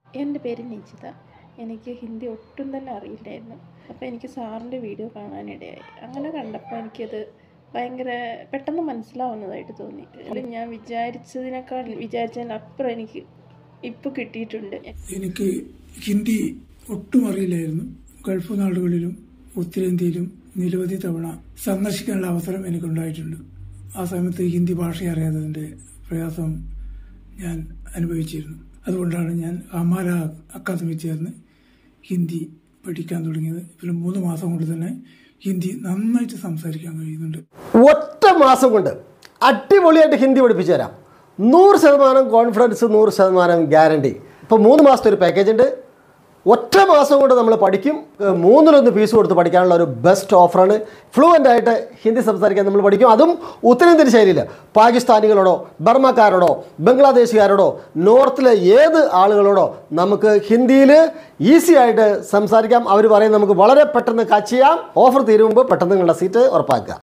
എൻ്റെ പേര് നിജിത. എനിക്ക് ഹിന്ദി ഒട്ടും തന്നെ അറിയില്ലായിരുന്നു. അപ്പോൾ എനിക്ക് സാറിൻ്റെ വീഡിയോ കാണാനിടയായി. അങ്ങനെ കണ്ടപ്പോൾ എനിക്കത് ഭയങ്കര പെട്ടെന്ന് മനസ്സിലാവുന്നതായിട്ട് തോന്നി. ഞാൻ വിചാരിച്ചതിനപ്പുറം എനിക്ക് ഇപ്പോൾ കിട്ടിയിട്ടുണ്ട്. എനിക്ക് ഹിന്ദി ഒട്ടും അറിയില്ലായിരുന്നു. ഗൾഫ് നാടുകളിലും ഉത്തരേന്ത്യയിലും നിരവധി തവണ സന്ദർശിക്കാനുള്ള അവസരം എനിക്കുണ്ടായിട്ടുണ്ട്. ആ സമയത്ത് ഹിന്ദി ഭാഷ അറിയാത്തതിൻ്റെ പ്രയാസം ഞാൻ അനുഭവിച്ചിരുന്നു. അതുകൊണ്ടാണ് ഞാൻ അമാര അക്കാദമി ചേർന്ന് ഹിന്ദി പഠിക്കാൻ തുടങ്ങിയത്. പിന്നെ 3 മാസം കൊണ്ട് തന്നെ ഹിന്ദി നന്നായിട്ട് സംസാരിക്കാൻ കഴിയുന്നുണ്ട്. ഒറ്റ മാസം കൊണ്ട് അടിപൊളിയായിട്ട് ഹിന്ദി പഠിപ്പിച്ചു തരാം. 100% കോൺഫിഡൻസ്, 100% ഗ്യാരണ്ടി. ഇപ്പോൾ 3 മാസത്തെ ഒരു പാക്കേജ് ഉണ്ട്. ഒറ്റ മാസം കൊണ്ട് നമ്മൾ പഠിക്കും. 3-1 ഫീസ് കൊടുത്ത് പഠിക്കാനുള്ള ഒരു ബെസ്റ്റ് ഓഫറാണ്. ഫ്ലുവൻ്റ് ആയിട്ട് ഹിന്ദി സംസാരിക്കാൻ നമ്മൾ പഠിക്കും. അതും ഉത്തരേന്ത്യൻ ശൈലിയിൽ. പാകിസ്ഥാനികളോടോ ബർമ്മക്കാരോടോ ബംഗ്ലാദേശുകാരോടോ നോർത്തിലെ ഏത് ആളുകളോടോ നമുക്ക് ഹിന്ദിയിൽ ഈസി ആയിട്ട് സംസാരിക്കാം. അവർ പറയും നമുക്ക് വളരെ പെട്ടെന്ന് കാച്ച് ചെയ്യാം. ഓഫർ തീരുമ്പോൾ പെട്ടെന്ന് നിങ്ങളുടെ സീറ്റ് ഉറപ്പാക്കുക.